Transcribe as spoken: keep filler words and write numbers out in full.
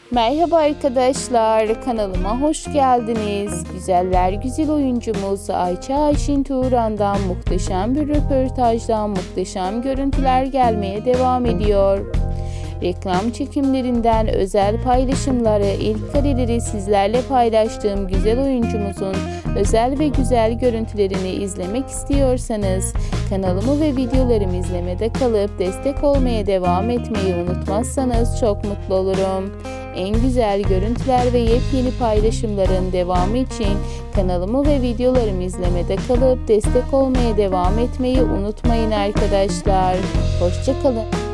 Merhaba arkadaşlar, kanalıma hoş geldiniz. Güzeller güzel oyuncumuz Ayça Ayşin Turan'dan muhteşem bir röportajdan muhteşem görüntüler gelmeye devam ediyor. Reklam çekimlerinden özel paylaşımları, ilk kareleri sizlerle paylaştığım güzel oyuncumuzun özel ve güzel görüntülerini izlemek istiyorsanız kanalımı ve videolarımı izlemede kalıp destek olmaya devam etmeyi unutmazsanız çok mutlu olurum. En güzel görüntüler ve yepyeni paylaşımların devamı için kanalımı ve videolarımı izlemede kalıp destek olmaya devam etmeyi unutmayın arkadaşlar. Hoşça kalın.